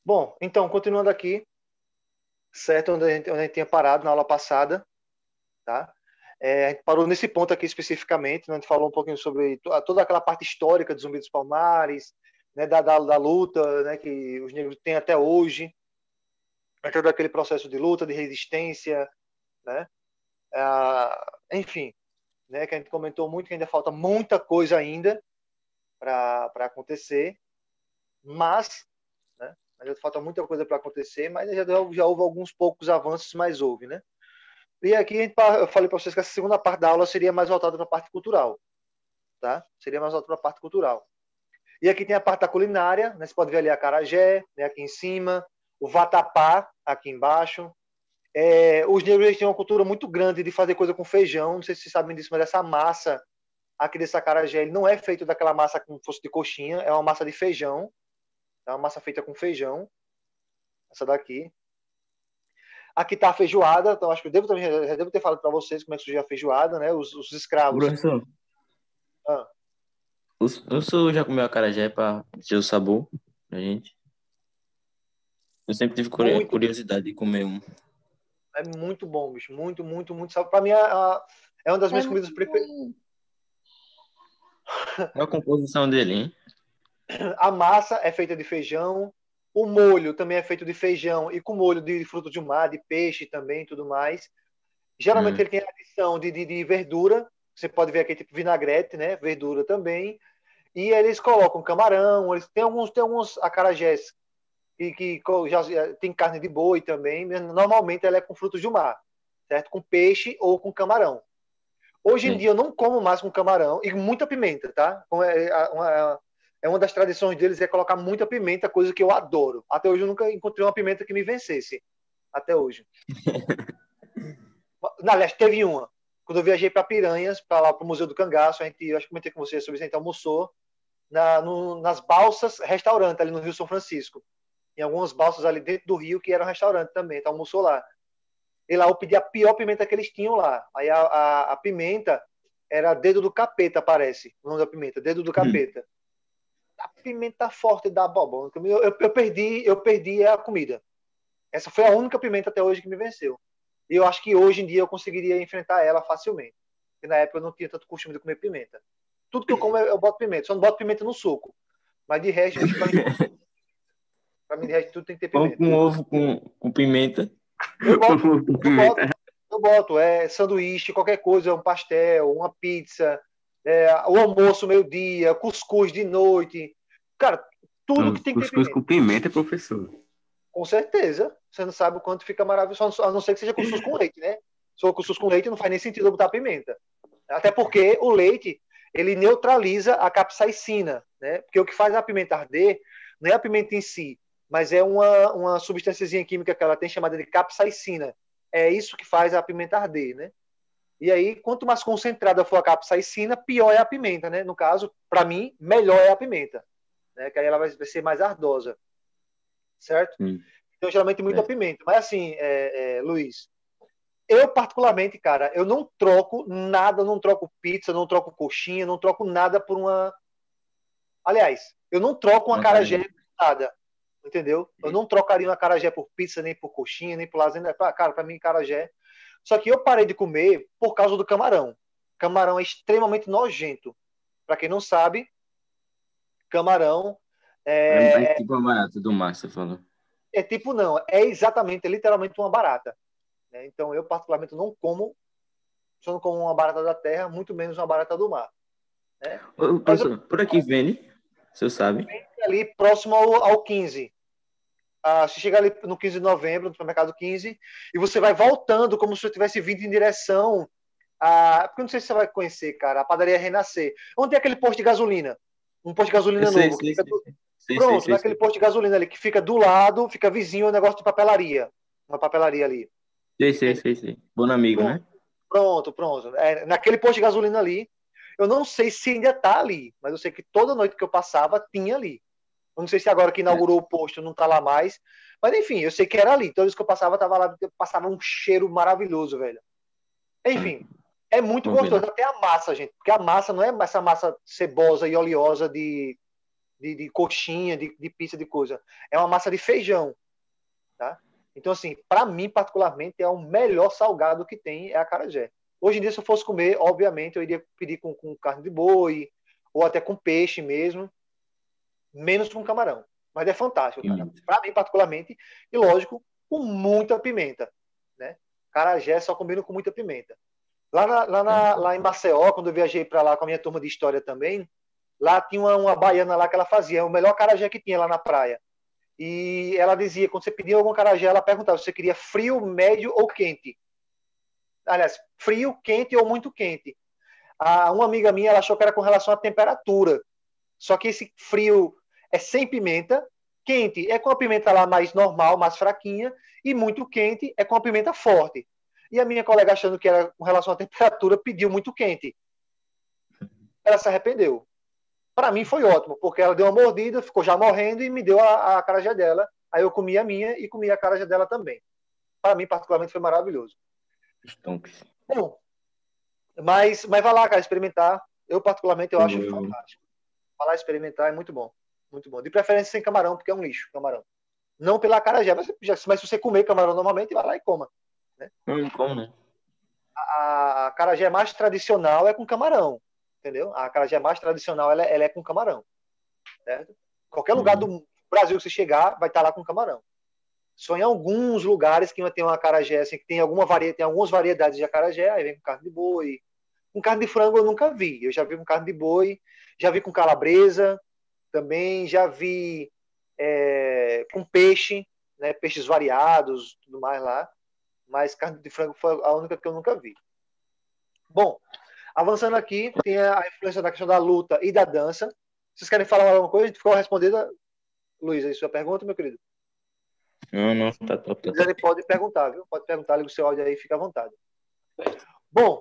Bom, então, continuando aqui, certo? Onde a gente tinha parado na aula passada, tá? A gente parou nesse ponto aqui especificamente, né? A gente falou um pouquinho sobre toda aquela parte histórica de Zumbi dos Palmares, né? Da luta, né? Que os negros têm até hoje, né? Todo aquele processo de luta, de resistência, né? Enfim, né? Que a gente comentou muito que ainda falta muita coisa ainda para acontecer, mas, né? Ainda falta muita coisa para acontecer, mas já houve alguns poucos avanços, mas houve, né? E aqui eu falei para vocês que a segunda parte da aula seria mais voltada para a parte cultural, tá? Seria mais voltada para a parte cultural. E aqui tem a parte da culinária, né? Você pode ver ali a acarajé, né? Aqui em cima, o vatapá aqui embaixo. Os negros têm uma cultura muito grande de fazer coisa com feijão. Não sei se vocês sabem disso, mas essa massa aqui desse acarajé ele não é feito daquela massa como fosse de coxinha, é uma massa de feijão. É uma massa feita com feijão. Essa daqui. Aqui está a feijoada, então acho que já devo ter falado para vocês como é que surgiu a feijoada, né? Os escravos. Professor, Ah, o senhor já comeu acarajé para dizer o sabor da gente? Eu sempre tive muito, curiosidade de comer um. é muito bom, bicho. Muito, muito, muito salve. Para mim, é uma das É minhas muito comidas preferidas. bom. Qual a composição dele, hein? A massa é feita de feijão, o molho também é feito de feijão e com molho de frutos do mar, de peixe também tudo mais. Geralmente Hum, ele tem a adição de verdura, você pode ver aqui tipo vinagrete, né? Verdura também. E eles colocam camarão, eles têm alguns acarajés que já tem carne de boi também. Normalmente ela é com frutos do mar, certo? Com peixe ou com camarão. Hoje em sim. dia eu não como mais com camarão e muita pimenta, tá? É uma das tradições deles é colocar muita pimenta, coisa que eu adoro. Até hoje eu nunca encontrei uma pimenta que me vencesse. Até hoje. Aliás, teve uma. Quando eu viajei para Piranhas, para lá para o Museu do Cangaço, eu acho que comentei com você sobre isso, a gente almoçou nas balsas restaurante ali no Rio São Francisco. Em algumas balsas ali dentro do rio que eram restaurante também, então almoçou lá. E lá eu pedi a pior pimenta que eles tinham lá. Aí a pimenta era dedo do capeta, parece. O nome da pimenta, dedo do Hum. capeta. A pimenta forte da bobão. Eu perdi a comida. Essa foi a única pimenta até hoje que me venceu. E eu acho que hoje em dia eu conseguiria enfrentar ela facilmente. Porque na época eu não tinha tanto costume de comer pimenta. Tudo que eu como eu boto pimenta. Só não boto pimenta no suco. Mas de resto, bicho, pra mim de resto tudo tem que ter Pão pimenta. com ovo com pimenta. Eu Pão boto, com ovo com eu pimenta. boto, eu boto. Sanduíche, qualquer coisa, um pastel, uma pizza, o almoço meio-dia, cuscuz de noite. Cara, tudo que tem que ter Cuscuz pimenta. com pimenta, professor. Com certeza. Você não sabe o quanto fica maravilhoso, a não ser que seja cuscuz com leite, né? Se for cuscuz com leite, não faz nem sentido eu botar pimenta. Até porque o leite, ele neutraliza a capsaicina, né? Porque o que faz a pimenta arder não é a pimenta em si, mas é uma substânciazinha química que ela tem chamada de capsaicina. É isso que faz a pimenta arder, né? E aí, quanto mais concentrada for a capsaicina, pior é a pimenta, né? No caso, para mim, melhor é a pimenta, né? Que aí ela vai ser mais ardosa, certo? Hum, Então, geralmente, muita certo. pimenta. Mas assim, Luiz, eu particularmente, cara, eu não troco nada, não troco pizza, não troco coxinha, não troco nada por uma. Aliás, eu não troco um Uma cara acarajé de... por nada, entendeu? Eu não trocaria um acarajé por pizza, nem por coxinha, nem por lasanha. Cara, para mim, acarajé. Só que eu parei de comer por causa do camarão. Camarão é extremamente nojento. Para quem não sabe, camarão É é, tipo a barata do mar, você falou. é tipo, não, é exatamente, é literalmente uma barata, né? Então, eu particularmente não como, só não como uma barata da terra, muito menos uma barata do mar, né? Ô, Mas eu professor, por aqui vende, o senhor sabe? fui ali próximo ao 15. Você chega ali no 15 de novembro, no supermercado 15, e você vai voltando como se você tivesse vindo em direção porque eu não sei se você vai conhecer, cara, a padaria Renascer. Onde tem aquele posto de gasolina? Um posto de Eu gasolina sei, novo. sei, sei, sei. Sei, sei, Pronto, sei, naquele sei. posto de gasolina ali, que fica do lado, fica vizinho ao negócio de papelaria. Uma papelaria ali. Sei, sei, Entendeu? sei, sei. Bom amigo, Pronto, né? pronto, pronto. Naquele posto de gasolina ali, eu não sei se ainda tá ali, mas eu sei que toda noite que eu passava, tinha ali. Eu não sei se agora que É. inaugurou o posto não tá lá mais. Mas enfim, eu sei que era ali. Toda vez que eu passava, tava lá, passava um cheiro maravilhoso, velho. Ah, Enfim, é muito vou ver gostoso. lá. Até a massa, gente. Porque a massa não é essa massa cebosa e oleosa de coxinha, de pizza, de coisa. É uma massa de feijão, tá? Então, assim, para mim, particularmente, é o melhor salgado que tem, é a acarajé. Hoje em dia, se eu fosse comer, obviamente, eu iria pedir com carne de boi, ou até com peixe mesmo, menos com camarão. Mas é fantástico, cara. Isso. Para mim, particularmente, e lógico, com muita pimenta, né? Acarajé só combina com muita pimenta. Lá em Maceió, quando eu viajei para lá com a minha turma de história também, lá tinha uma baiana lá que ela fazia o melhor acarajé que tinha lá na praia. E ela dizia, quando você pedia algum acarajé, ela perguntava se você queria frio, médio ou quente. Aliás, frio, quente ou muito quente. Uma amiga minha, ela achou que era com relação à temperatura. Só que esse frio é sem pimenta, quente é com a pimenta lá mais normal, mais fraquinha, e muito quente é com a pimenta forte. E a minha colega, achando que era com relação à temperatura, pediu muito quente. Ela se arrependeu. Para mim foi ótimo, porque ela deu uma mordida, ficou já morrendo e me deu a acarajé dela. Aí eu comi a minha e comi a acarajé dela também. Para mim, particularmente, foi maravilhoso. Stonks. Bom, mas vai lá, cara, experimentar. Eu, particularmente, eu acho fantástico. Vai lá experimentar, é muito bom. Muito bom. De preferência sem camarão, porque é um lixo, camarão. Não pela acarajé, mas se você comer camarão normalmente, vai lá e coma. Né? Não, como, né? A acarajé mais tradicional é com camarão. Entendeu? A acarajé mais tradicional ela é com camarão. Certo? Qualquer lugar do Brasil que você chegar, vai estar lá com camarão. Só em alguns lugares que tem uma acarajé, assim, que tem algumas variedades de acarajé, aí vem com carne de boi. Com carne de frango eu nunca vi. Eu já vi com carne de boi, já vi com calabresa, também já vi com peixe, né, peixes variados, tudo mais lá. Mas carne de frango foi a única que eu nunca vi. Bom, avançando aqui, tem a influência da questão da luta e da dança. Vocês querem falar alguma coisa? A gente ficou respondendo, Luiz, aí sua pergunta, meu querido? Não, tá top, tá Se quiser, top. pode perguntar, viu? Pode perguntar, liga o seu áudio aí, fica à vontade. Bom,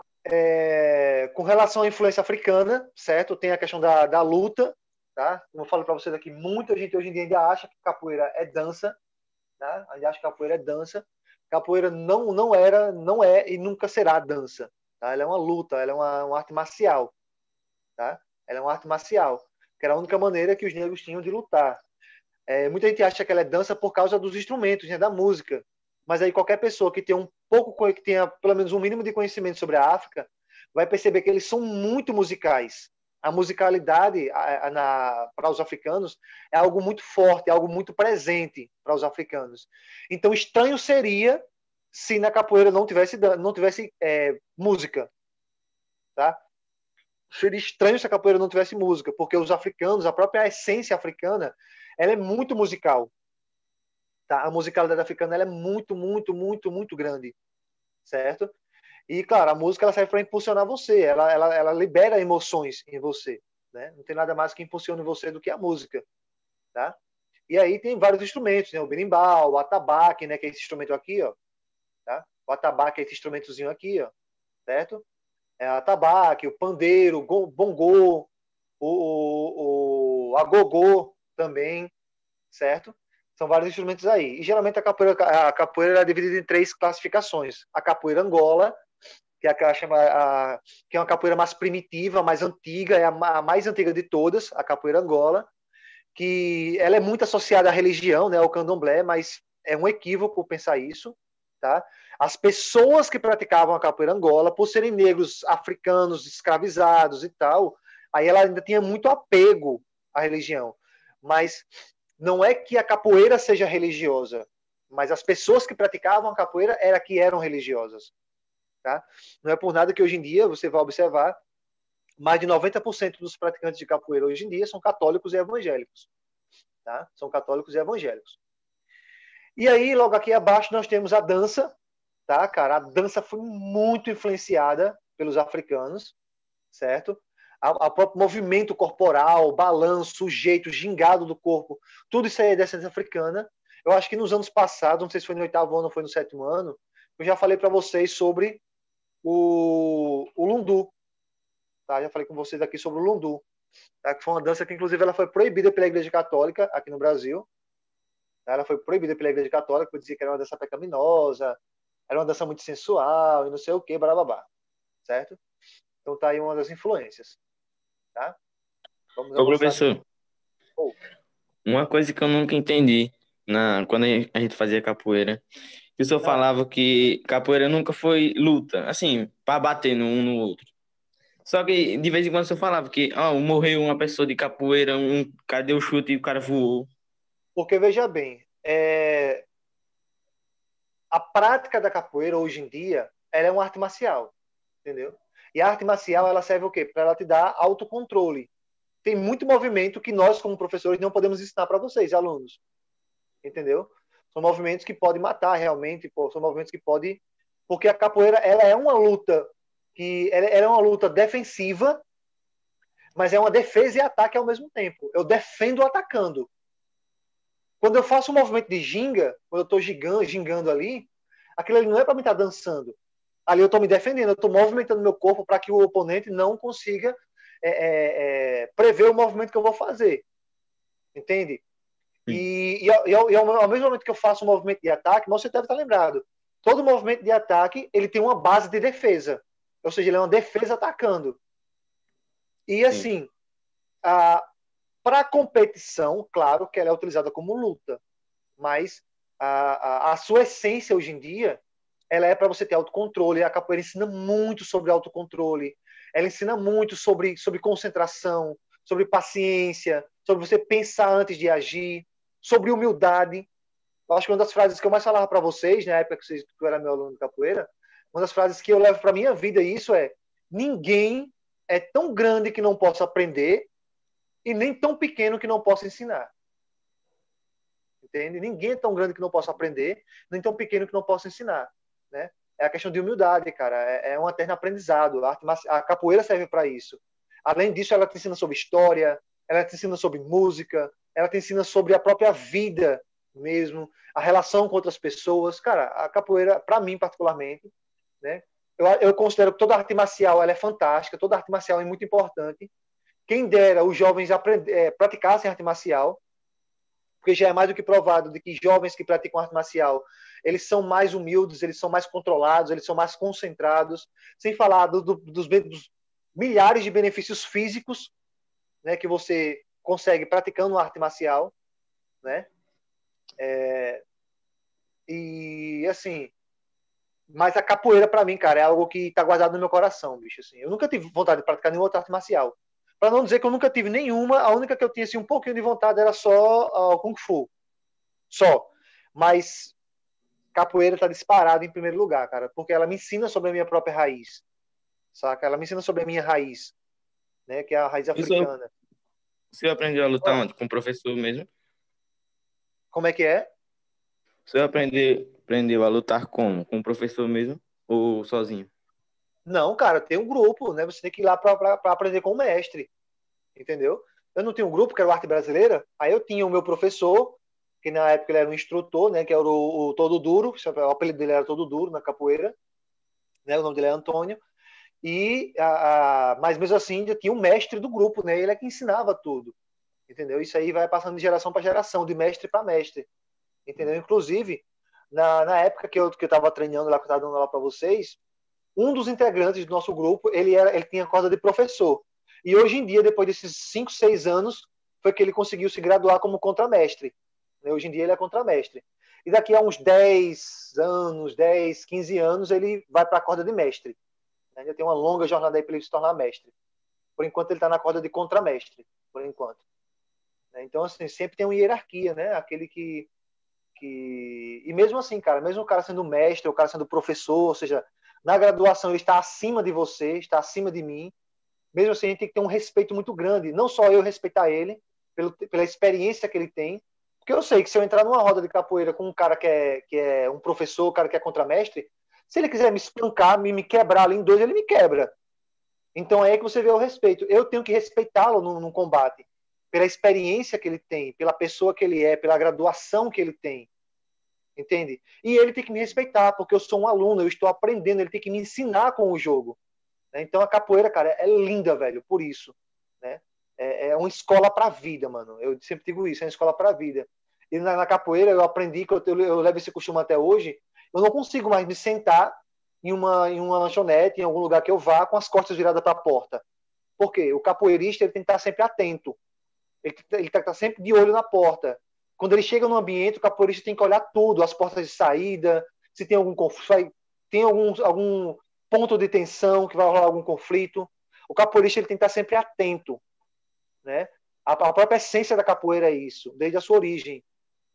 com relação à influência africana, certo? Tem a questão da luta, tá? Como eu falo para vocês aqui, muita gente hoje em dia ainda acha que capoeira é dança, tá? Ainda acha que capoeira é dança. Capoeira não é e nunca será dança, tá? Ela é uma luta, ela é uma arte marcial, tá? Ela é uma arte marcial, que era a única maneira que os negros tinham de lutar. Muita gente acha que ela é dança por causa dos instrumentos, né, da música. Mas aí qualquer pessoa que que tenha pelo menos um mínimo de conhecimento sobre a África, vai perceber que eles são muito musicais. A musicalidade para os africanos é algo muito forte, é algo muito presente para os africanos. Então, estranho seria se na capoeira não tivesse música, tá? Seria estranho se a capoeira não tivesse música, porque os africanos, a própria essência africana, ela é muito musical. Tá? A musicalidade africana ela é muito, muito, muito, muito grande, certo? E, claro, a música ela serve para impulsionar você, ela libera emoções em você, né? Não tem nada mais que impulsione você do que a música, tá? E aí tem vários instrumentos, né? O berimbau, o atabaque, né? Que é esse instrumento aqui, ó, tá? O atabaque é esse instrumentozinho aqui, ó, certo? Atabaque, o pandeiro, o bongô, o agogô também, certo? São vários instrumentos aí. E geralmente a capoeira é dividida em 3 classificações. A capoeira Angola, que é que é uma capoeira mais primitiva, mais antiga, é a mais antiga de todas, a capoeira Angola, que ela é muito associada à religião, né, ao candomblé, mas é um equívoco pensar isso, tá? As pessoas que praticavam a capoeira Angola, por serem negros africanos escravizados e tal, aí ela ainda tinha muito apego à religião. Mas não é que a capoeira seja religiosa, mas as pessoas que praticavam a capoeira eram religiosas. Tá? Não é por nada que hoje em dia você vai observar mais de 90% dos praticantes de capoeira hoje em dia são católicos e evangélicos. Tá? São católicos e evangélicos. E aí, logo aqui abaixo, nós temos a dança. Tá, cara? A dança foi muito influenciada pelos africanos, certo? O próprio movimento corporal, balanço, o jeito, o gingado do corpo, tudo isso aí é descendência africana. Eu acho que nos anos passados, não sei se foi no 8º ano ou foi no 7º ano, eu já falei para vocês sobre o lundu. Tá? Já falei com vocês aqui sobre o lundu. Tá? Que foi uma dança que, inclusive, ela foi proibida pela Igreja Católica aqui no Brasil. Tá? Ela foi proibida pela Igreja Católica, por dizer que era uma dança pecaminosa, era uma dança muito sensual e não sei o que, blá, certo? Então tá aí uma das influências, tá? Vamos Ô, avançar aqui. professor, Pô, Uma coisa que eu nunca entendi quando a gente fazia capoeira, que o senhor ah, falava que capoeira nunca foi luta, assim, para bater no um no outro. Só que de vez em quando o senhor falava que morreu uma pessoa de capoeira, cadê o chute e o cara voou. porque veja bem, a prática da capoeira hoje em dia, ela é uma arte marcial, entendeu? E a arte marcial, ela serve o quê? Para ela te dar autocontrole. Tem muito movimento que nós, como professores, não podemos ensinar para vocês, alunos, entendeu? São movimentos que podem matar realmente, pô, são movimentos que podem... Porque a capoeira, ela é uma luta ela é uma luta defensiva, mas é uma defesa e ataque ao mesmo tempo. Eu defendo atacando. Quando eu faço um movimento de ginga, quando eu estou gingando ali, aquilo ali não é para me estar dançando. Ali eu estou me defendendo, eu estou movimentando meu corpo para que o oponente não consiga prever o movimento que eu vou fazer. Entende? Sim, E ao mesmo momento que eu faço um movimento de ataque, você deve estar lembrado, todo movimento de ataque ele tem uma base de defesa. Ou seja, ele é uma defesa atacando. E sim. assim, para a competição, claro que ela é utilizada como luta, mas a sua essência hoje em dia ela é para você ter autocontrole. A capoeira ensina muito sobre autocontrole, ela ensina muito sobre concentração, sobre paciência, sobre você pensar antes de agir, sobre humildade. Eu acho que uma das frases que eu mais falava para vocês, na época que eu era meu aluno de capoeira, uma das frases que eu levo para minha vida isso é: ninguém é tão grande que não possa aprender e nem tão pequeno que não possa ensinar. Entende? Ninguém é tão grande que não possa aprender, nem tão pequeno que não possa ensinar, né? É a questão de humildade, cara. É um eterno aprendizado. A capoeira serve para isso. Além disso, ela te ensina sobre história, ela te ensina sobre música, ela te ensina sobre a própria vida mesmo, a relação com outras pessoas. Cara, a capoeira, para mim particularmente, né? Eu considero que toda arte marcial ela é fantástica, toda arte marcial é muito importante. Quem dera os jovens praticassem arte marcial, porque já é mais do que provado de que jovens que praticam arte marcial, eles são mais humildes, eles são mais controlados, eles são mais concentrados, sem falar dos milhares de benefícios físicos, né, que você consegue praticando arte marcial, né? E assim, mas a capoeira para mim, cara, é algo que tá guardado no meu coração, bicho, assim. Eu nunca tive vontade de praticar nenhuma outra arte marcial. Para não dizer que eu nunca tive nenhuma, a única que eu tinha assim, um pouquinho de vontade era só o Kung Fu. Só. Mas capoeira está disparada em primeiro lugar, cara, porque ela me ensina sobre a minha própria raiz, saca? Ela me ensina sobre a minha raiz, né, que é a raiz E africana. o senhor aprendeu a lutar Ah, onde? Com o professor mesmo? como é que é? O senhor aprendeu a lutar como? Com o professor mesmo ou sozinho? Não, cara, tem um grupo, né? Você tem que ir lá para aprender com o mestre, entendeu? Eu não tinha um grupo, que era o Arte Brasileira, aí eu tinha o meu professor, que na época ele era um instrutor, né, que era o Todo Duro, o apelido dele era Todo Duro na capoeira, né, o nome dele é Antônio, mas mesmo assim ainda tinha um mestre do grupo, né, ele é que ensinava tudo. Entendeu? Isso aí vai passando de geração para geração, de mestre para mestre, entendeu? Inclusive, na época que eu estava treinando lá, que eu estava dando lá para vocês, um dos integrantes do nosso grupo, ele tinha corda de professor. E hoje em dia, depois desses 5, 6 anos, foi que ele conseguiu se graduar como contramestre. Hoje em dia ele é contramestre. E daqui a uns 10 anos, 10, 15 anos, ele vai para a corda de mestre. Ainda tem uma longa jornada aí para ele se tornar mestre. Por enquanto, ele está na corda de contramestre, por enquanto. Então, assim, sempre tem uma hierarquia, né? Aquele que... E mesmo assim, cara, mesmo o cara sendo mestre, o cara sendo professor, ou seja, na graduação ele está acima de você, está acima de mim, mesmo assim a gente tem que ter um respeito muito grande. Não só eu respeitar ele, pela experiência que ele tem, porque eu sei que se eu entrar numa roda de capoeira com um cara que é um professor, um cara que é contramestre, se ele quiser me espancar, me quebrar ali em dois, ele me quebra. Então é aí que você vê o respeito. Eu tenho que respeitá-lo num combate, pela experiência que ele tem, pela pessoa que ele é, pela graduação que ele tem, entende? E ele tem que me respeitar, porque eu sou um aluno, eu estou aprendendo, ele tem que me ensinar com o jogo. Então a capoeira, cara, é linda, velho, por isso, né? É uma escola para a vida, mano. Eu sempre digo isso, é uma escola para a vida. E na capoeira eu aprendi que eu levo esse costume até hoje. Eu não consigo mais me sentar em uma lanchonete, em algum lugar que eu vá, com as costas viradas para a porta. Por quê? O capoeirista ele tem que estar sempre atento. Ele tá sempre de olho na porta. Quando ele chega no ambiente, o capoeirista tem que olhar tudo, as portas de saída, se tem algum conflito, tem algum ponto de tensão que vai rolar algum conflito. O capoeirista ele tem que estar sempre atento, né? A própria essência da capoeira é isso, desde a sua origem.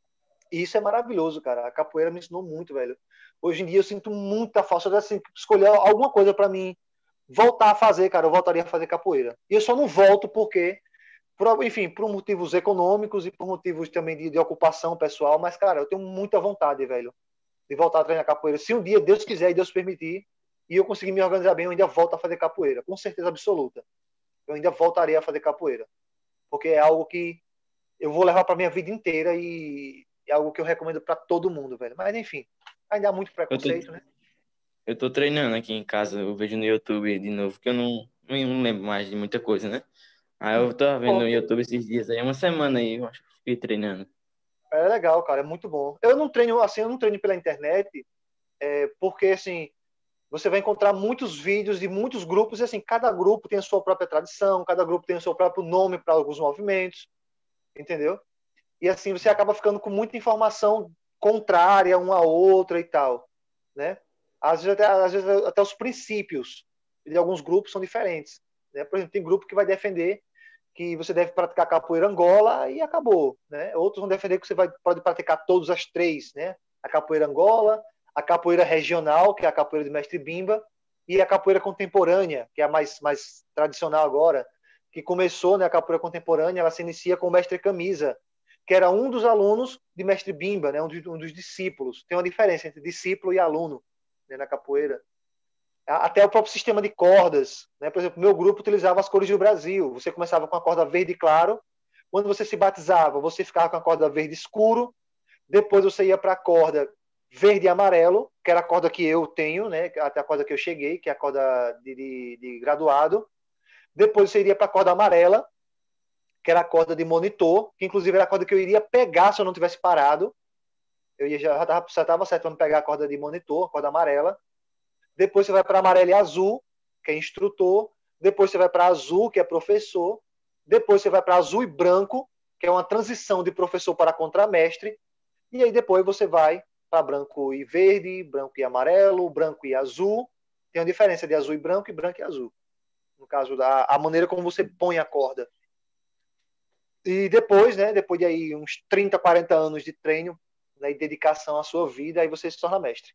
E isso é maravilhoso, cara. A capoeira me ensinou muito, velho. Hoje em dia eu sinto muita falta de assim, escolher alguma coisa para mim voltar a fazer, cara. Eu voltaria a fazer capoeira. E eu só não volto porque, enfim, por motivos econômicos e por motivos também de ocupação pessoal. Mas, cara, eu tenho muita vontade, velho, de voltar a treinar capoeira. Se um dia Deus quiser e Deus permitir, e eu conseguir me organizar bem, eu ainda volto a fazer capoeira, com certeza absoluta. Eu ainda voltaria a fazer capoeira, porque é algo que eu vou levar para minha vida inteira e é algo que eu recomendo para todo mundo, velho. Mas enfim, ainda há muito Eu tô, preconceito, né? eu tô treinando aqui em casa, eu vejo no YouTube de novo, que eu não lembro mais de muita coisa, né? Aí eu tava vendo no Pô, YouTube esses dias aí, uma semana aí, eu acho que fiquei treinando. é legal, cara, é muito bom. Eu não treino assim, eu não treino pela internet, porque assim, você vai encontrar muitos vídeos de muitos grupos e assim, cada grupo tem a sua própria tradição, cada grupo tem o seu próprio nome para alguns movimentos, entendeu? E assim você acaba ficando com muita informação contrária uma à outra e tal, né? Às vezes até os princípios de alguns grupos são diferentes, né? Por exemplo, tem grupo que vai defender que você deve praticar capoeira Angola e acabou, né? Outros vão defender que você pode praticar todas as três, né? A capoeira Angola, a capoeira regional, que é a capoeira de mestre Bimba, e a capoeira contemporânea, que é a mais tradicional agora, que começou, né, a capoeira contemporânea, ela se inicia com o mestre Camisa, que era um dos alunos de mestre Bimba, né, um dos discípulos. Tem uma diferença entre discípulo e aluno, né, na capoeira. Até o próprio sistema de cordas, né? Por exemplo, meu grupo utilizava as cores do Brasil. Você começava com a corda verde claro, quando você se batizava, você ficava com a corda verde escuro, depois você ia para a corda verde e amarelo, que era a corda que eu tenho, né? Até a corda que eu cheguei, que é a corda de graduado. Depois você iria para a corda amarela, que era a corda de monitor, que inclusive era a corda que eu iria pegar se eu não tivesse parado. Já estava certo para pegar a corda de monitor, a corda amarela. Depois você vai para amarelo e azul, que é instrutor. Depois você vai para azul, que é professor. Depois você vai para azul e branco, que é uma transição de professor para contramestre. E aí depois você vai para branco e verde, branco e amarelo, branco e azul. Tem uma diferença de azul e branco e azul. No caso da a maneira como você põe a corda. E depois, né, depois de aí uns 30, 40 anos de treino, né, e dedicação à sua vida, aí você se torna mestre.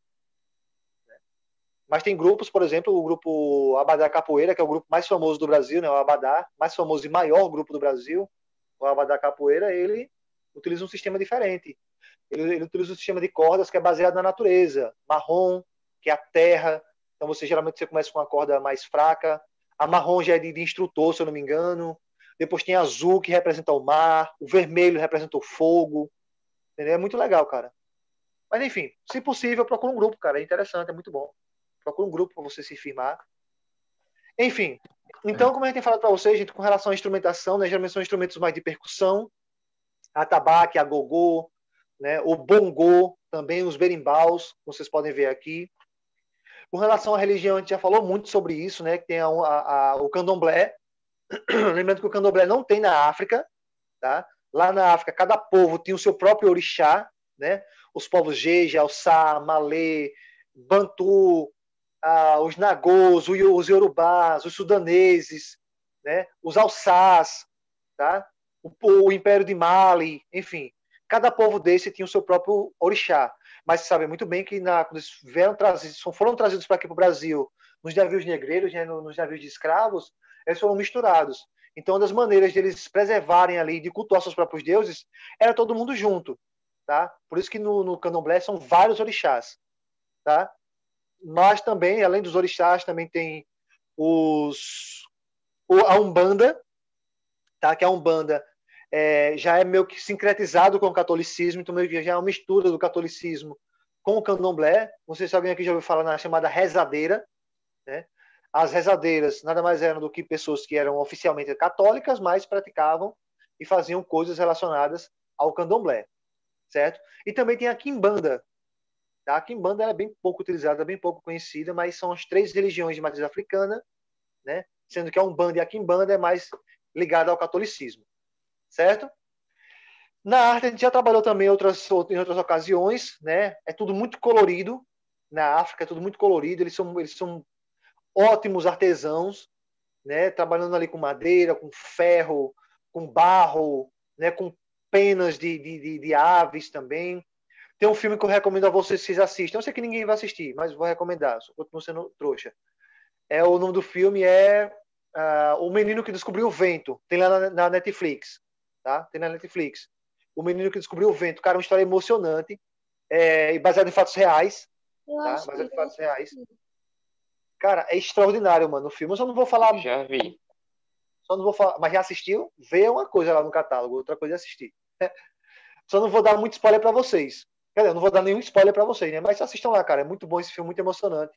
Mas tem grupos, por exemplo, o grupo Abadá Capoeira, que é o grupo mais famoso do Brasil, né? O Abadá, mais famoso e maior grupo do Brasil, o Abadá Capoeira, ele utiliza um sistema diferente. Ele utiliza um sistema de cordas que é baseado na natureza. Marrom, que é a terra. Então geralmente você começa com uma corda mais fraca. A marrom já é de instrutor, se eu não me engano. Depois tem azul, que representa o mar. O vermelho representa o fogo. Entendeu? É muito legal, cara. Mas enfim, se possível, procura um grupo, cara. É interessante, é muito bom. Procura um grupo para você se firmar. Enfim, então, como a gente tem falado para vocês, gente, com relação à instrumentação, né, geralmente são instrumentos mais de percussão, a atabaque, a gogô, né, o bongô, também os berimbaus, vocês podem ver aqui. Com relação à religião, a gente já falou muito sobre isso, né, que tem o candomblé. Lembrando que o candomblé não tem na África, tá? Lá na África, cada povo tinha o seu próprio orixá, né? Os povos Jeje, Alçá, Malê, Bantu, os nagôs, os iorubás, os sudaneses, né? Os alçás, tá? O Império de Mali, enfim. Cada povo desse tinha o seu próprio orixá. Mas você sabe muito bem que quando eles foram trazidos para aqui para o Brasil, nos navios negreiros, né, nos navios de escravos, eles foram misturados. Então, uma das maneiras de eles preservarem ali, de cultuar seus próprios deuses, era todo mundo junto. Tá? Por isso que no candomblé são vários orixás. Tá? Mas também, além dos orixás, também tem a Umbanda, tá? Que a Umbanda já é meio que sincretizado com o catolicismo, então meio que já é uma mistura do catolicismo com o candomblé. Não sei se alguém aqui já ouviu falar na chamada rezadeira, né? As rezadeiras nada mais eram do que pessoas que eram oficialmente católicas, mas praticavam e faziam coisas relacionadas ao candomblé, certo? E também tem a quimbanda. A quimbanda é bem pouco utilizada, bem pouco conhecida, mas são as três religiões de matriz africana, né? Sendo que a Umbanda e a quimbanda é mais ligada ao catolicismo, certo? Na arte, a gente já trabalhou também em outras ocasiões, né? É tudo muito colorido. Na África é tudo muito colorido. Eles são ótimos artesãos, né? Trabalhando ali com madeira, com ferro, com barro, né? Com penas de aves também. Tem um filme que eu recomendo a vocês que vocês assistam. Eu sei que ninguém vai assistir, mas vou recomendar. Só continuo sendo trouxa. O nome do filme é O Menino que Descobriu o Vento. Tem lá na Netflix. Tá? Tem na Netflix. O Menino que Descobriu o Vento. Cara, é uma história emocionante. Baseado em fatos reais. Eu Tá? acho Baseado que em fatos reais. Cara, é extraordinário, mano, o filme. Eu só não vou falar. Já vi. Só não vou falar. Mas já assistiu? Vê uma coisa lá no catálogo. Outra coisa é assistir. Só não vou dar muito spoiler pra vocês. Quer dizer, eu não vou dar nenhum spoiler pra vocês, né? Mas assistam lá, cara. É muito bom esse filme, muito emocionante.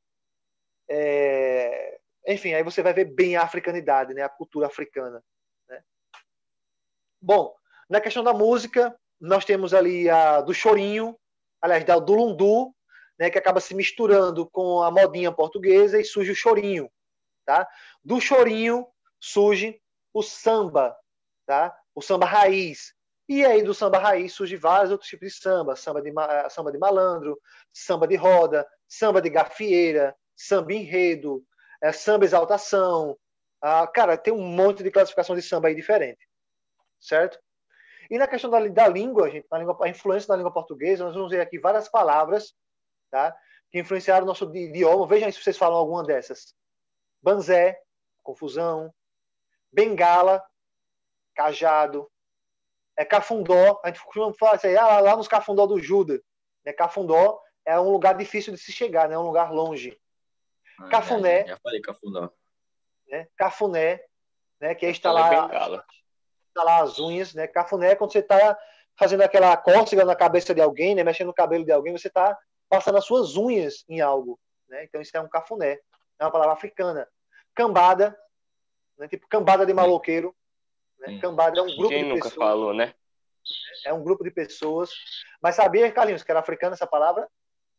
Enfim, aí você vai ver bem a africanidade, né? A cultura africana. Né? Bom, na questão da música, nós temos ali a do chorinho, aliás, do lundu, né? Que acaba se misturando com a modinha portuguesa e surge o chorinho. Tá? Do chorinho surge o samba, tá? O samba raiz. E aí do samba raiz surge vários outros tipos de samba. Samba de malandro, samba de roda, samba de gafieira, samba enredo, samba exaltação. Cara, tem um monte de classificação de samba aí diferente. Certo? E na questão da língua, gente, a influência da língua portuguesa, nós vamos ver aqui várias palavras, tá? Que influenciaram o nosso idioma. Vejam aí se vocês falam alguma dessas. Banzé, confusão. Bengala, cajado. Cafundó, a gente costuma falar assim, lá nos Cafundó do Judas. Né? Cafundó é um lugar difícil de se chegar, né? É um lugar longe. Cafuné. Já falei cafundó. Né? Cafuné, né? Que é instalar as unhas. Né? Cafuné é quando você está fazendo aquela cócega na cabeça de alguém, né? Mexendo no cabelo de alguém, você está passando as suas unhas em algo. Né? Então isso é um cafuné. É uma palavra africana. Cambada, né? Tipo cambada de maloqueiro. Né? Cambada é um grupo de pessoas. Nunca falou, né? É um grupo de pessoas. Mas sabia, Carlinhos, que era africana essa palavra?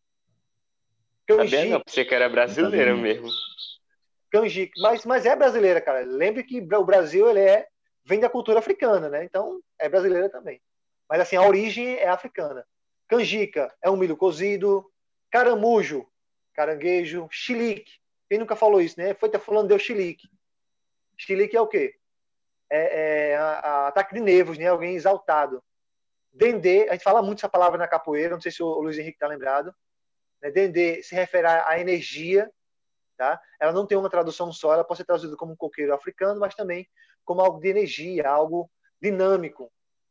Sabia não, pensei que era brasileira mesmo. Canjica. Mas é brasileira, cara. Lembre que o Brasil vem da cultura africana, né? Então é brasileira também. Mas assim, a origem é africana. Canjica é um milho cozido. Caramujo, caranguejo. Chilique. Quem nunca falou isso, né? Foi falando deu chilique. Chilique é o quê? Ataque de nervos, né? Alguém exaltado. Dendê, a gente fala muito essa palavra na capoeira, não sei se o Luiz Henrique está lembrado. Né? Dendê se refere à energia, tá? Ela não tem uma tradução só, ela pode ser traduzida como um coqueiro africano, mas também como algo de energia, algo dinâmico.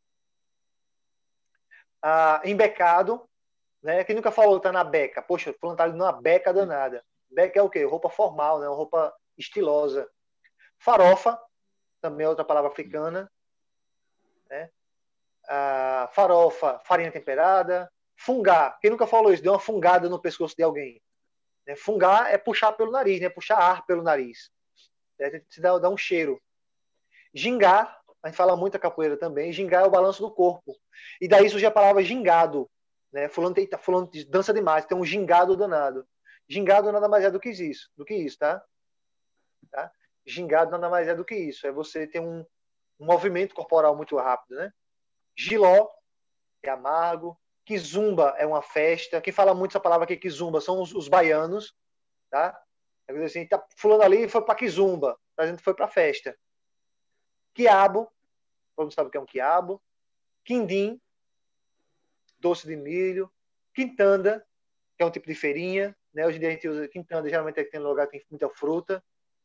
Embecado, né? Quem nunca falou tá na beca? Poxa, falando tá numa beca danada. Beca é o quê? Roupa formal, né? Uma roupa estilosa. Farofa, também é outra palavra africana, né? Farofa, farinha temperada. Fungar, quem nunca falou isso? Deu uma fungada no pescoço de alguém. Né? Fungar é puxar pelo nariz, né? Puxar ar pelo nariz. Né? Dá um cheiro. Gingar, a gente fala muito a capoeira também. Gingar é o balanço do corpo. E daí surge a palavra gingado. Né? Fulano dança demais, tem um gingado danado. Gingado nada mais é do que isso, tá? Gingado nada mais é do que isso. É você ter um movimento corporal muito rápido, né? Giló é amargo. Kizumba é uma festa. Quem fala muito essa palavra aqui, Kizumba, são os baianos, tá? É assim, tá fulano ali foi para Kizumba, a gente foi para festa. Quiabo, todo mundo sabe o que é um quiabo. Quindim, doce de milho. Quintanda, que é um tipo de feirinha, né? Hoje em dia a gente usa quintanda, geralmente tem lugar que tem muita fruta.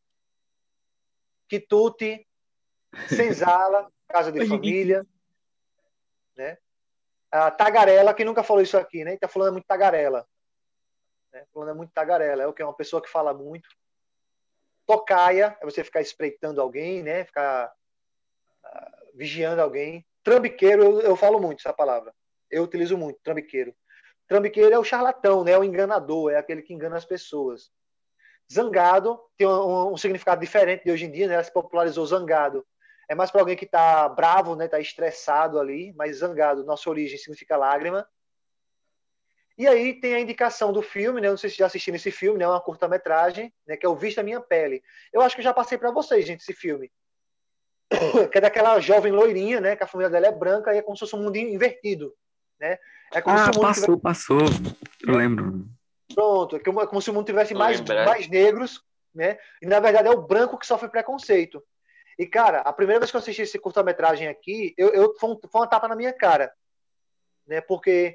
Quitute, senzala, casa de família, né? Tagarela, quem nunca falou isso aqui, né? Tá falando muito tagarela. Né? Falando muito tagarela, é o que é uma pessoa que fala muito. Tocaia, é você ficar espreitando alguém, né? Ficar vigiando alguém. Trambiqueiro, eu falo muito essa palavra. Eu utilizo muito, trambiqueiro. Trambiqueiro é o charlatão, né? É o enganador, é aquele que engana as pessoas. Zangado tem um significado diferente de hoje em dia, né? Ela se popularizou zangado. É mais para alguém que está bravo, né? Está estressado ali, mas zangado, nossa origem significa lágrima. E aí tem a indicação do filme, né? Não sei se já assistiram esse filme, né? Uma curta-metragem, né? Que é o Vista Minha Pele. Eu acho que eu já passei para vocês, gente, esse filme. que é daquela jovem loirinha, né? Que a família dela é branca e é como se fosse um mundo invertido, né? É como se o mundo tivesse... passou. Eu lembro. Pronto, é como se o mundo tivesse Tô mais lembrado. negros, né? E na verdade é o branco que sofre preconceito. E cara, a primeira vez que eu assisti esse curta-metragem aqui, foi uma tapa na minha cara, né? Porque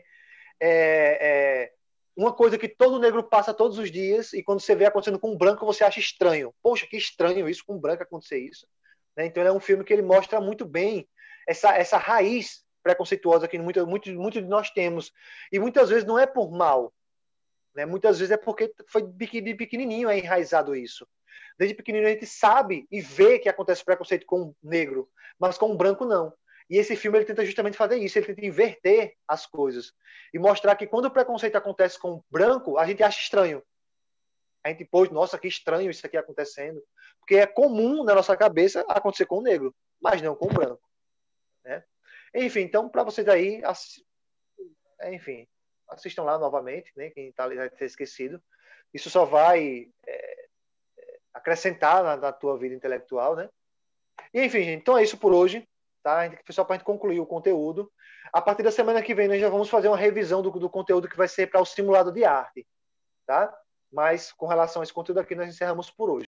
uma coisa que todo negro passa todos os dias e quando você vê acontecendo com um branco, você acha estranho. Poxa, que estranho isso, com um branco acontecer isso. Né? Então, é um filme que ele mostra muito bem essa raiz preconceituosa que muito de nós temos. E muitas vezes não é por mal. Né? Muitas vezes é porque foi de pequenininho enraizado isso. Desde pequenininho a gente sabe e vê que acontece preconceito com um negro, mas com um branco não. E esse filme ele tenta justamente fazer isso, ele tenta inverter as coisas e mostrar que quando o preconceito acontece com o branco, a gente acha estranho. A gente, pô, nossa, que estranho isso aqui acontecendo. Porque é comum na nossa cabeça acontecer com o negro, mas não com o branco. Né? Enfim, então, para vocês aí, enfim, assistam lá novamente, né? Quem tá ali vai ter esquecido. Isso só vai acrescentar na tua vida intelectual, né? E, enfim, gente, então é isso por hoje. Tá? Só para a gente concluir o conteúdo. A partir da semana que vem, nós já vamos fazer uma revisão do conteúdo que vai ser para o simulado de arte. Tá? Mas, com relação a esse conteúdo aqui, nós encerramos por hoje.